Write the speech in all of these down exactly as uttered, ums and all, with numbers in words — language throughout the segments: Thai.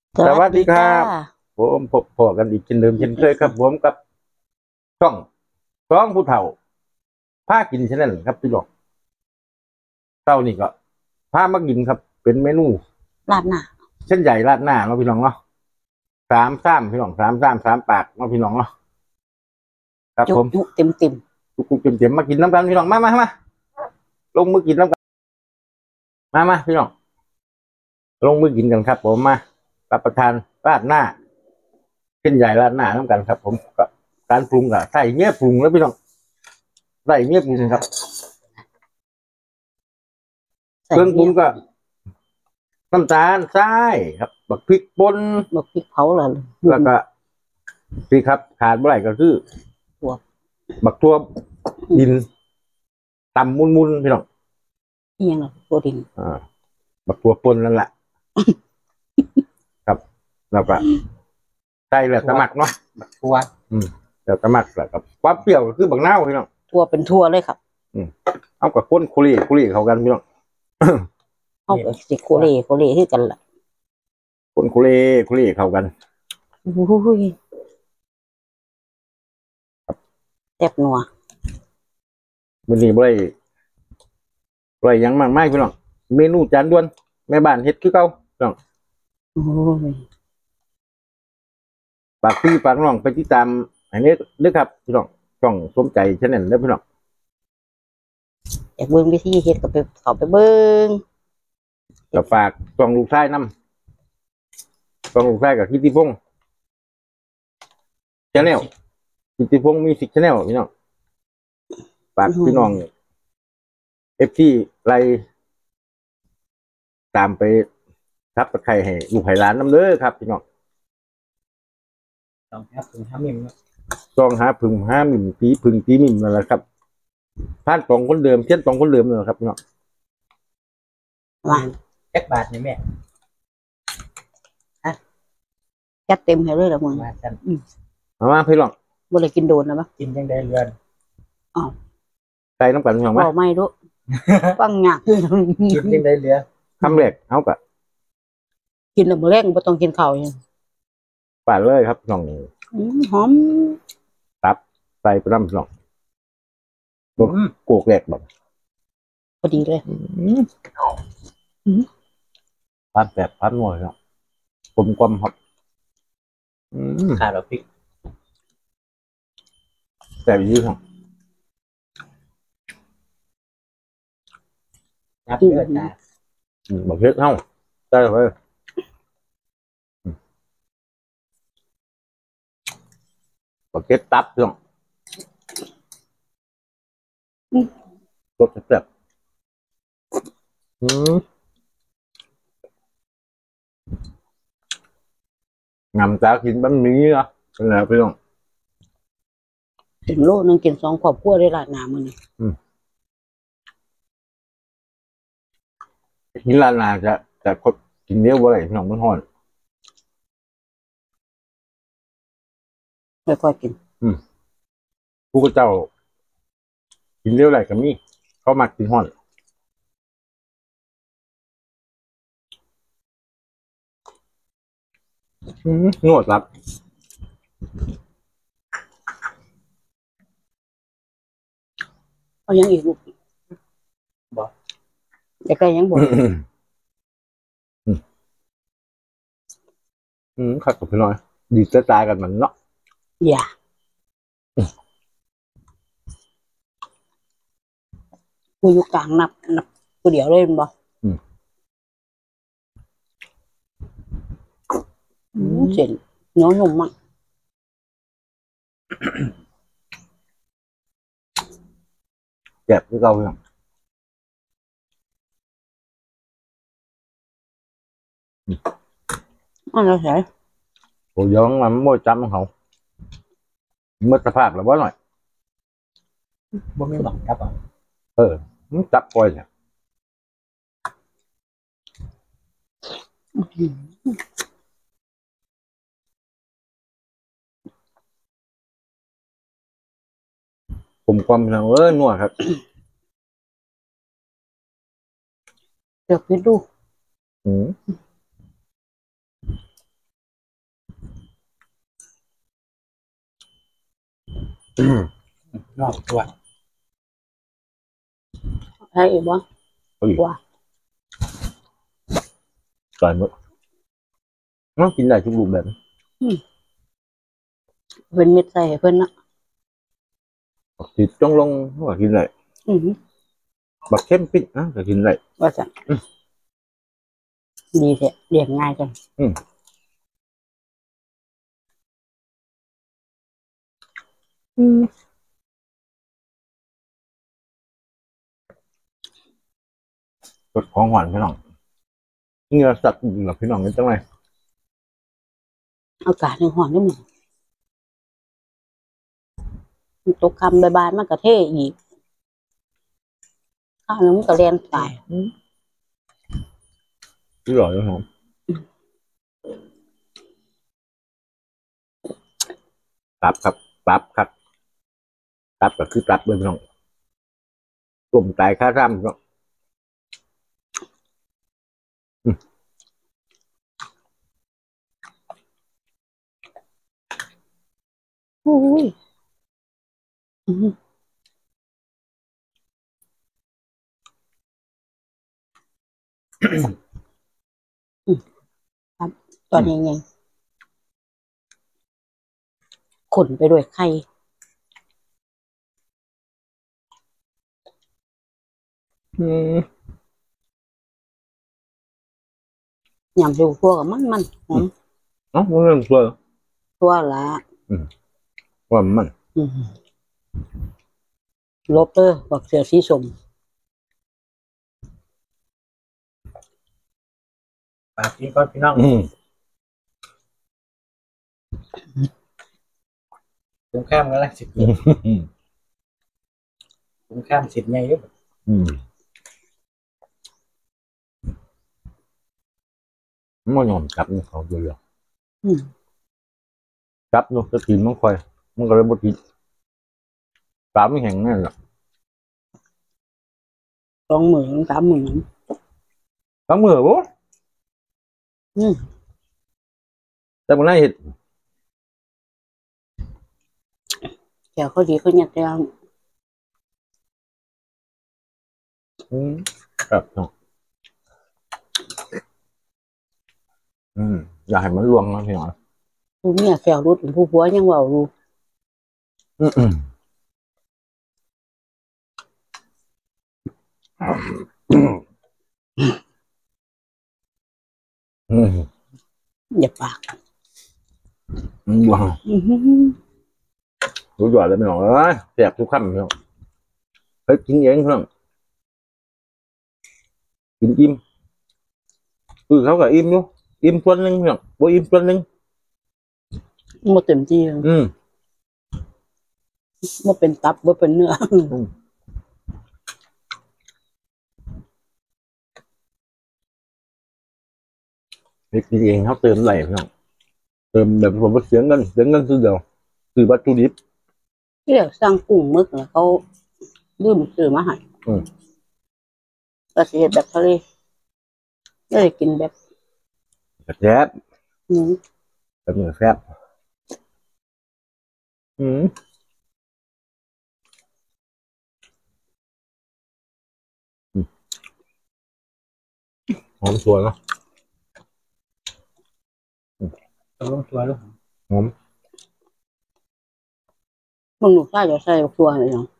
สวัสดีครับผมพบพอกันอีกเช่นเดิมเช่นเคยครับผมกับช่องร้องผู้เฒ่าผ้ากินเช่นนั้นครับพี่หลอกเต้านี่ก็ผ้ามากินครับเป็นเมนูราดหน้าเส้นใหญ่ราดหน้าเนาะพี่น้องเนาะสามซ้ำพี่น้องสามซ้ำสามปากเนาะพี่น้องเนาะครับผมจุเต็มเต็มจุกเต็มเต็มมากินน้ำกันพี่น้องมามามาลงมือกินน้ำกันมามาพี่น้องลงมือกินกันครับผมมารับประทานราดหน้าเส้นใหญ่ราดหน้าน้ำกันครับผมกับการปรุงกับใส่เงี้ยปรุงแล้วพี่น้องใส่เงี้ยปรุงครับเครื่องปรุงก็น้ำตาลทรายครับบักพริกป่นบักพริกเผาเหรอแล้วก็พี่ครับขาดเมื่อไหร่ก็คือถั่วบักทั่วดินตำมุนมุนพี่น้องนี่ยังไงตัวดินอ่าบักทั่วป่นนั่นแหละครับแล้วก็ใส่แล้วตะหมักเนาะบักทั่วอืมแล้วตะหมักแล้วกับความเปรี้ยวก็คือบักนาวพี่น้องทั่วเป็นทั่วเลยครับอืมเอากับข้นคุรีคุรีเขากันพี่น้องเอากับสิโคเล่โคเล่ที่กันล่ะข้นคุรีคุรีเขากันอุ้ยแซ่บนัววันนี้บ่ได้บ่ได้ยังมากมายพี่น้องเมนูจานด่วนแม่บ้านเฮ็ดคือเก่าพี่น้องโอ้ยฝากพี่ฝากน้องไปติดตามอันนี้ด้วยครับพี่น้องช่องสมใจชแนลเด้อพี่น้องอยากเบิ่งวิธีเฮ็ดก็ไปเข้าไปเบิ่งก็ฝากช่องลูกชายนำช่องลูกชายกับกิตติพงษ์ชาแนลกิตติพงษ์มิวสิกชาแนลพี่น้องฝากพี่น้องเอฟซีไล่ตามไปทับตะไคร้ให้ลูกไผ่ร้านน้ำเด้อครับพี่น้องต้องหาพึ่งหามิมต้องหาพึ่งหามิมตีพึ่งตีมิมนั่นแหละครับท่านสองคนเดิมเช่นสองคนเดิมเลยครับพี่น้องมาแจ็คบาทนี่แม่ฮะจัดเต็มให้เลยละมึงมาจันมามาพี่น้องบ่ได้กินโดนนะมั้ยกินยังได้เรือนอ้าวใส่น้ำกันพี่น้องมั้ยบ่ไม่รู้ฟังยากคือกินยังได้เรือคำแรกเฮาก็กินแล้วมื้อแรกบ่ต้องกินข้าวยังปาดเลยครับน้องอืมหอมตับใส่ไปน้ำน้องตัวโกกแรกแบบพอดีเลยพัดแบบพัดหน่อยครับกลมกลมครับขาดพริกแต่ดีครับนับเลือดจ้าบักเฮ็ดเท่าได้เลยบักเฮ็ดตับเรื่องรสแซ่บงำตากินบะหมี่อ่ะเป็นไงพี่น้องกินโลนึงกินสองครอบครัวได้ราดหน้ามื้อนี้กินราดหน้าจะจะกินเยอะบ่ได้พี่น้องมันฮ้อนไม่ค่อยกินอืมผู้เจ้ากินเยอะไรก็มีเขามักกินฮ้อนนวดรับเอายังอีกลูกบ่จะใกล้ยังบ่อืมขัดกับพี่น้อยดีจะตายกันมันเนาะอย่ากูอยู่กลางนับนับกูเดียวเลยบ่อืมเส้นเหนียวนุ่มมากแซ่บคือเก่าอย่างอันนั้นใช่โอ้ย้อนมันไม่จำเขาเมื่อสภาพแล้วว่าหน่อยบ่มีหมักครับอ่ะเออจับปล่อยเนี่ยผมความเป็นเออนัวครับเดี๋ยวไปดูอืมนอกตัวใช่อีกบ่เอาอีกว่าก่อนมั้งน้องกินได้ทุกรูปแบบเป็นเม็ดใส่ให้เพิ่นนะติดจ้องลงว่ากินได้อือหือบักเข้มปิ้งอ่ะก็กินได้ว่าจังดีแท้เรียงง่ายจังอืมรสของหวานพี่น้องเนื้อสัตว์หลับพี่น้องกันจังไงอากาศยังร้อนอยู่มื้อมันตกค่ำบ่ายๆมันก็เทอีกข้าวนั้นมันก็แล่นตายที่หล่อจังหอมตับครับตับครับตับก็คือตับเลยพี่น้องกลมตายค่าร่ำพี่น้องอุ้ยอือหือครับตอนนี้ไงขนไปด้วยไข่อืมยำดูพวกกับมันมันหอมเอ้ามันเรื่องตัวตัวละว่ามันอือหือลบเด้อบักเสือสีส้มปากกินก้อนพี่น้องอืมคุ้มข้ามกันละสิบอืมคุ้มข้ามสิบไงเด้ออืมมันยอมกลับนี่เขาเดียวอืมๆกลับเนาะจะกินมันค่อย มันก็เลยบ่กินปลาไม่แห้งนั่นแหละสองหมื่นสามหมื่นปลาเมื่อบ่อืมแต่มันน่าเห็ดแถวเขาดีเขาเนี่ยแต่อืมครับเนาะอืมอย่าให้มันรวงนะพี่น้องผู้เมียแถวรุดผู้ผัวยังเว่าอยู่อืมอืมอืมอย่าปากอืมว้าวอือหือรู้จักเลยพี่น้องเอ้ยแซ่บทุกคำพี่น้องเฮ้ยกินเองพี่น้องกินอิ่มคือเขาก็อิ่มอยู่อิ่มส่วนหนึ่งพี่น้องบ่อิ่มส่วนหนึ่งหมดเต็มที่อืมหมดเป็นตับหมดเป็นเนื้อเฮ็ดกินเองเขาเติมไหลพี่น้องเติมแบบผมว่าเสียเงินเสียเงินซื้อเดียวซื้อวัตถุดิบที่เรียกสร้างกุ้งมึกเนี่ยเขาลืมซื้อมาให้อืมก็สิเฮ็ดแบบทะเลไม่ได้กินแบบกระแซ่บนี้แบบนี้แซ่บอืมอืมหอมสวยเนาะต้องลงตัวลูกหอมมึงหนูใส่จะใส่บักตัวเลยเนาะ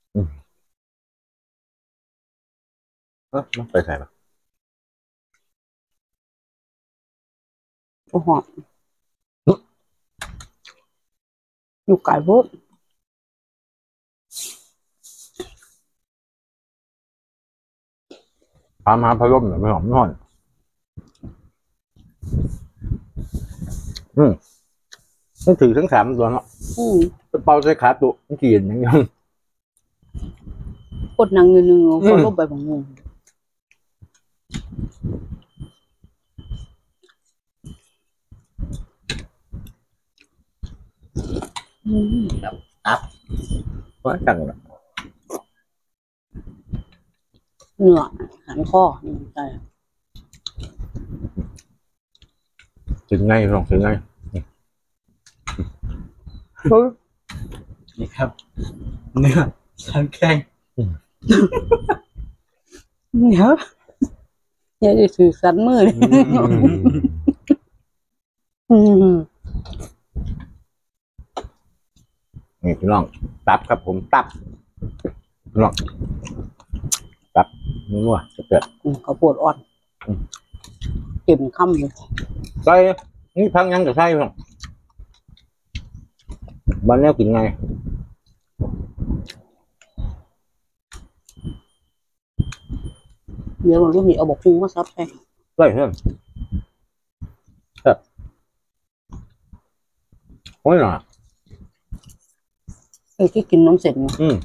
เอ้าไปใส่ปะโอ้โหอยู่ไกลโพดพามาพะร่มหน่อยไม่หอมนอนอืมต้องถือทั้งสามตัวเนาะอืมเป่าใส่ขาตัวมันเกลียนอย่างยังกดนางเงินหนึ่งก็ลบไปของมึงอืมตับว่าจังละเนื้อหันข้อนี่ใช่ถึงไงลองถึงไงเออนี่ครับเนื้อสันแข็งเดี๋ยวเดี๋ยวจะถือสันมือเลยอืมนี่พี่น้องตับครับผมตับพี่น้องตับนัวจะเกิดอืมข้าวโพดอ่อนเต็มคำเลยใส่นี่พังยังกับใส่พี่น้องบ้านแนวกินไงเดี๋ยวมันรู้มีเอาบอกพุงมาซับใช่ใส่เพื่อนครับโอ้ยหน่ะไอ้ที่กินน้ำเสร็จเนี่ยอืม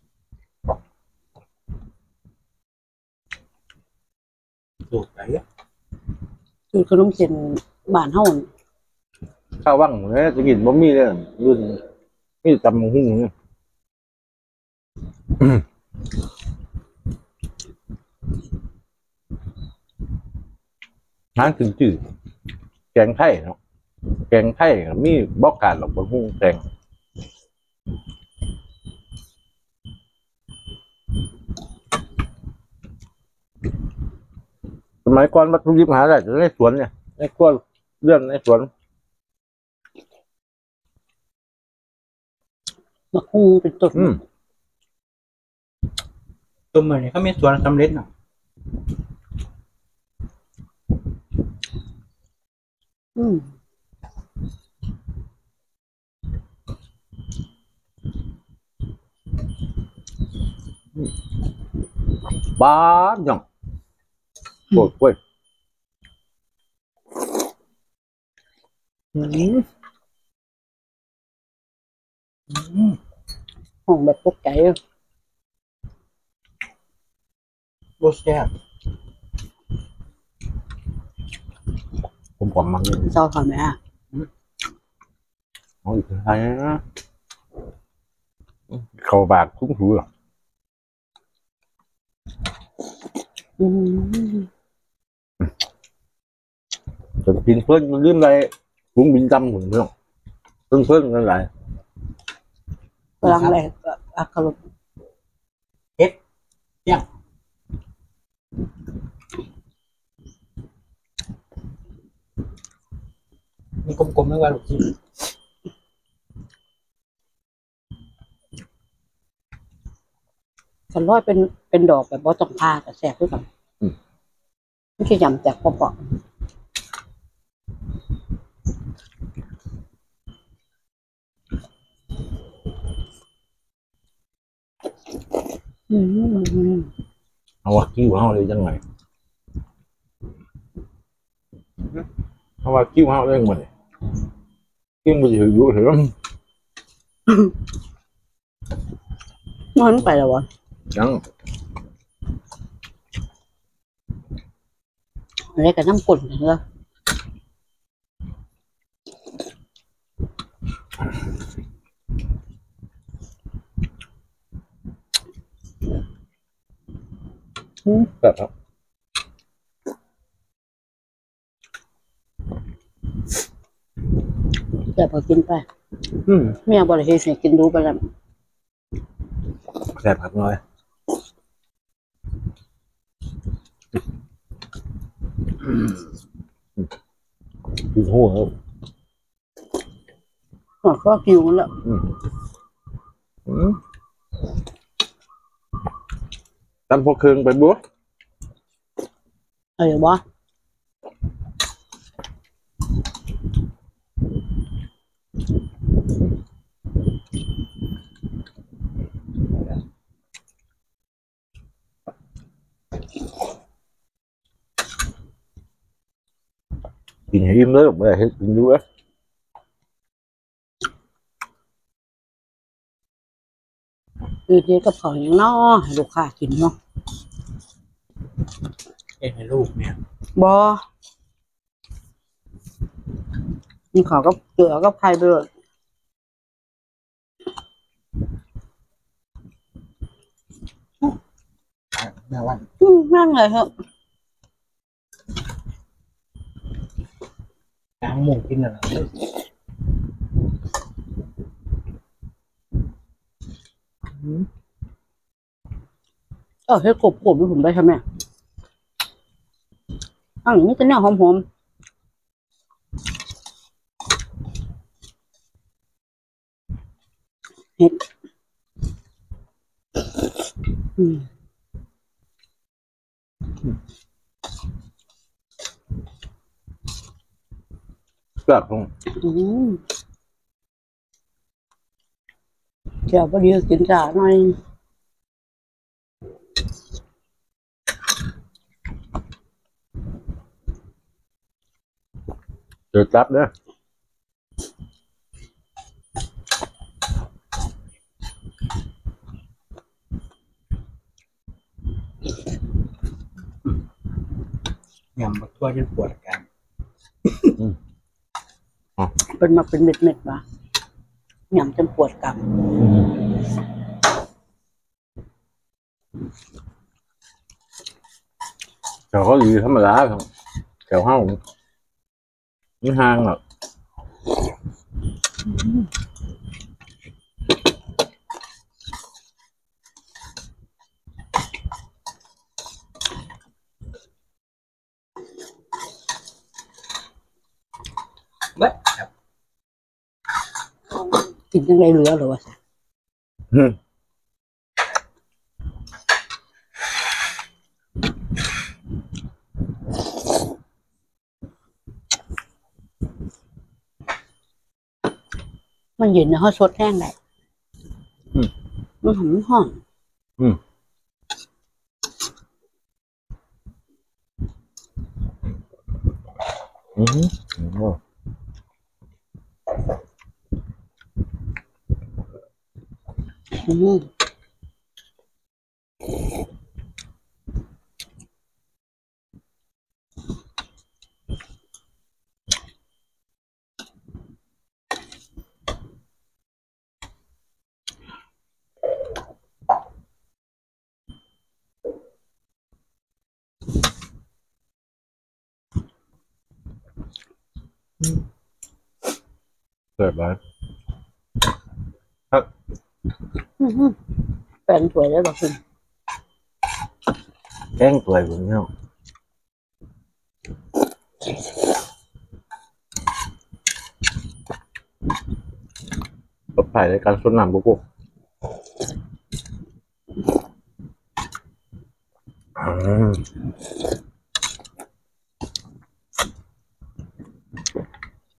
ถูกไปอ่ะคือขนมเส้นบ้านเฮานี่ข้าวว่างเนี่ยจะกินบะหมี่เลยรุ่นมีตำบักหุ่งเนี่ยอืมร้านถึงจืดแกงไทยเนาะแกงไทยก็มีบอกการหรอกบะหุ่งแกงสมัยก่อนวัตถุดิบหาได้จะในสวนเนี่ยในครัวเรื่องในสวนมะคุงเป็นต้นอืมตัวเหมือนเขามีสวนสำเร็จเนาะอืมบ้าจังโอ้ยโอ้ยอืมห้องแบบตกใจเลยรสแซ่บผมกล่อมมันเลยเศร้าทำไหมอ่ะเอาอีกทีนะเข้าปากคุ้งหูหรออืมจนกินเพื่อนมันลืมอะไรผมบินจำผมเนาะเพื่อนเพื่อนกันหลายกำลังแรกอักขระมีกลมๆไม่ว่าลูกชิ้นกันร้อยเป็นเป็นดอกแบบบ่ต้องพาแต่แสบด้วยกันไม่ใช่ยำแจกเปาะๆอืมเอาว่าคิ้วเฮาเลยจังไงเอาว่าคิ้วเฮาเลยหมดเลยคิ้วมันถืออยู่ถือว่ามันไปแล้ววะยังอะไรกับน้ำกุ่นเหรอแบบครับแต่พอกินไปอืมเมียบริเวณกินดูไปแล้วแซ่บครับน้อยกินหัวครับอ๋อก็กิวมันแล้วอืมอืมตำพวกเครื่องไปบัวเออบ่กินให้อิ่มเลยไม่ได้ให้กินดูอ่ะคือเทียกับเขาอย่างน้อให้ลูกค้ากินเนาะเอ้ให้ลูกเนี่ยบ่มีเขาก็เกลือก็ไผ่ไปเลยแม่วันอืมนั่งเลยครับกลางหมูกินอะไรก็เฮ็ดกบกบผมได้ใช่ไหมอันนี้จะแนวหอมๆเฮ็ดอืมเกือบลงอืมเดี๋ยวพอดีกินจ่าหน่อยเดือดรับเด้อยำบักทั่วจนปวดอาการเป็นมาเป็นเม็ดเม็ดวะหยำจนปวดกรามแถวเขาดีธรรมดาครับแถวห้างนี่ห้างอ่ะเว้ยครับกินยังไงเหลือหรอวะจ๊ะอืมมันเย็นนะเขาสดแห้งได้มันหอมหอมอืมอืมโอ้อืมเกิดมาอืมแปลงสวยเลยบอกคุณแกล้งตัวผมเนี่ยปลอดภัยในการสนน้ำบุกอืม